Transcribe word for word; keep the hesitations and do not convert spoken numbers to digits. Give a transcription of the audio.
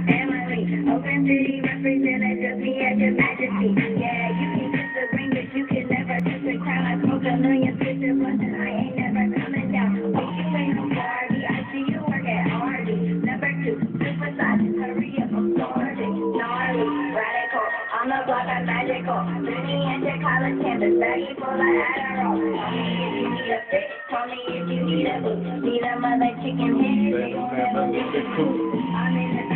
family. Open city representative, me as your majesty. Yeah, you can kiss the ring, but you can never kiss the crown. I smoke a million pieces once and I ain't never coming down. Wait, you ain't no Barbie, I see you work at Hardy. Number two, super size, hurry up, I'm sorry. Gnarly, radical, on the block I'm magical. Living at your college campus, baggy full of Adderall. Tell me if you need a fix, tell me if you need a boost. Need a mother chicken head, they gon' never be the coop. I'm in the